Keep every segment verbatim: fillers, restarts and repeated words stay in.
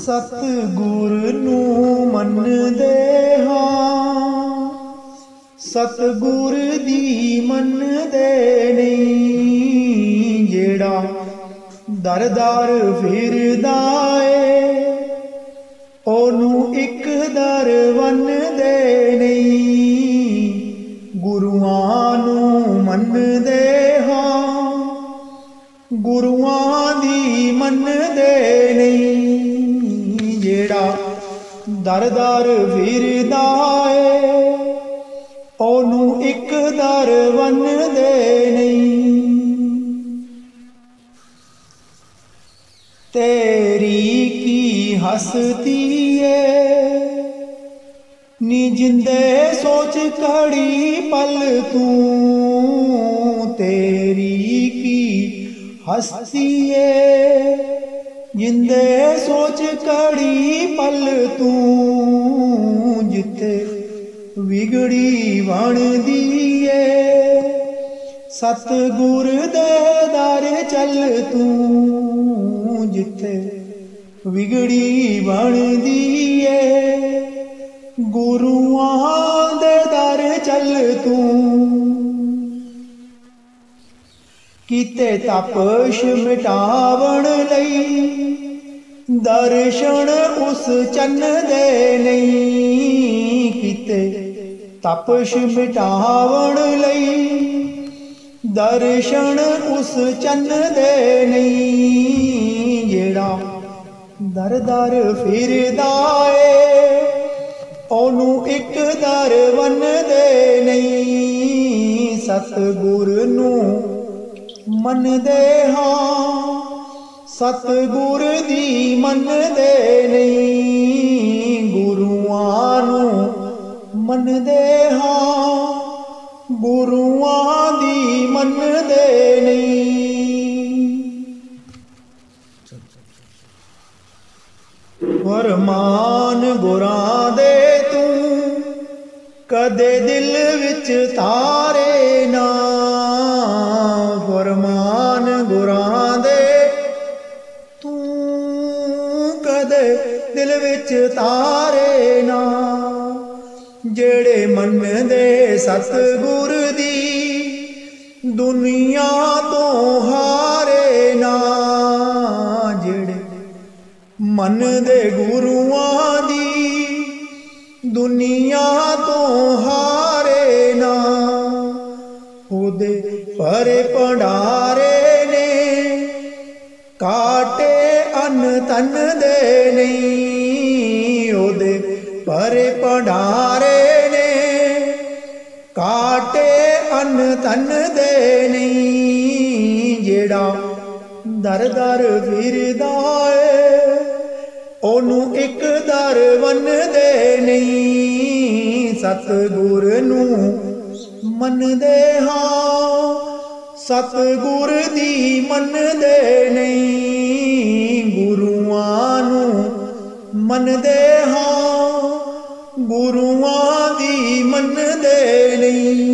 सतगुर नू मनदे हां, सतगुर दी मनदे नहीं। जेड़ा दर दर फिरदा ए ओनू इक दर वनदे नहीं। गुरुआं नू मनदे हां, गुरुआं दी मनदे नहीं। जेड़ा दर दर फिरदा ए ओनू इक दर वनदे नहीं। तेरी की हस्ती है नी जिंदे सोच खड़ी पल तू। तेरी की हस्ती है जिंदे सोच खड़ी पल तू। जिथे विगड़ी बनदी है सतगुर दे दर चल तू। जिथे विगड़ी बनदी है गुरुआं दे दर चल तू। कीते तपश मिटावण लई दर्शन उस चन्न दे नहीं। कीते तपश मिटावण लई दर्शन उस चन्न दे नहीं। जेड़ा दर दर फिरदा ए ओनू इक दर वनदे नहीं। सतगुर नू मनदे हां, सतगुर दी मनदे नहीं। गुरुआं नू मनदे हां, गुरुआं दी मनदे नहीं। फरमान गुरां दे तू कदे दिल विच तारे ना। फरमान गुरां दे तू कदे दिल विच तारे ना। जेड़े मनदे सतगुर दी दुनिया तो हारे ना। जेड़े मनदे गुरुआं दी दुनिया तो हारे ना। ओदे परे भंडारे ने काटे अन तन दे नहीं। ओदे परे भंडारे ने काटे अन तन दे नहीं। जेड़ा दर दर फिरदा ए ओनू इक दर वनदे नहीं। सतगुर नू मनदे हां, सतगुर दी मनदे नहीं। गुरुआं नू मनदे हां, गुरुआं दी मनदे नहीं।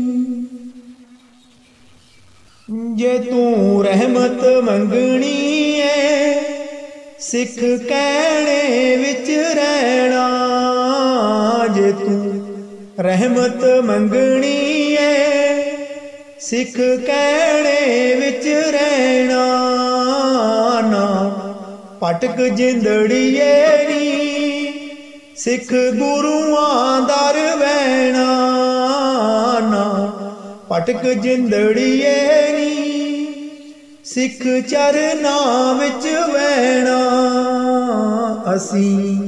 जे तू रहमत मंगनी है सिख कहने विच रहना। जे तू रहमत मंगनी है सिख कहने विच रहना। ना पटक जिंदड़िए नी सिख गुरुआं दर बहना। ना पटक जिंदड़िए नी सिख चरनां विच बहना। असी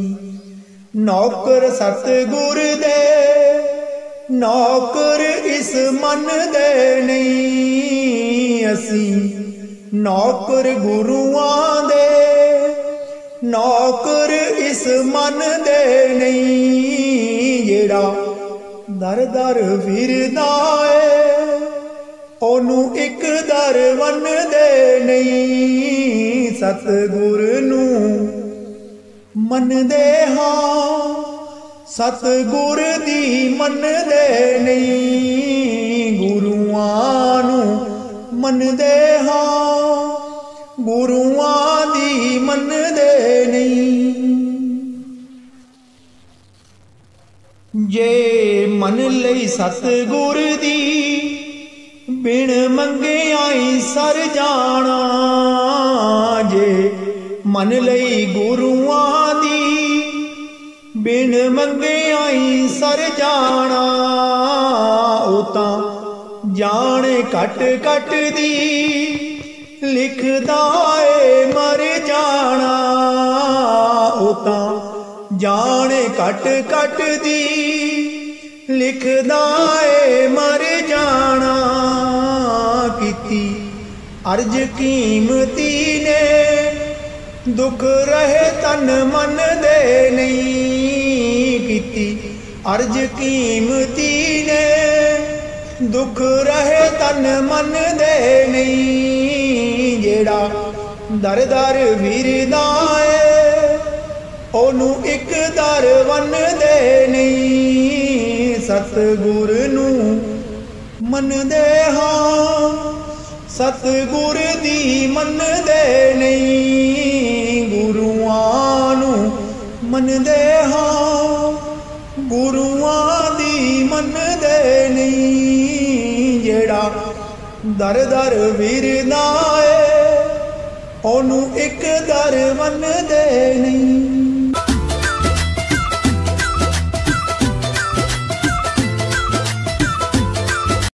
नौकर सतगुर दे नौकर इस मन दे नहीं। असी नौकर गुरुआं दे नौकर इस मन दे नहीं। जेड़ा दर दर फिरदा ए ओनू इक दर वनदे नहीं। सतगुर नू मनदे हां, सतगुर दी मनदे नहीं। गुरुआं नू मनदे हां, गुरुआं दी मनदे नहीं। जे मन लई सतगुर दी बिन मंगे आई सर जाना, जे मन लई गुरुआं दी बिन मंगे आई सर जाना, ओ तां जाने कट कट दी लिखदा ए मर जाना, ओ तां जाने कट कट दी लिखदा ए मर जाना। कीती अर्ज कीमती ने दुख रहे तन मन दे नहीं, कीती अर्ज कीमती ने दुख रहे तन मन दे नहीं, जेड़ा दर दर विरदा है ओनू एक दर वन दे नहीं, सतगुर नू मन दे हाँ सतगुर दी मन दे नहीं, गुरुआं नू मन दे हाँ गुरुआं दी मन दे नहीं, जेड़ा दर दर विरदा है ओनू एक दर वन दे नहीं।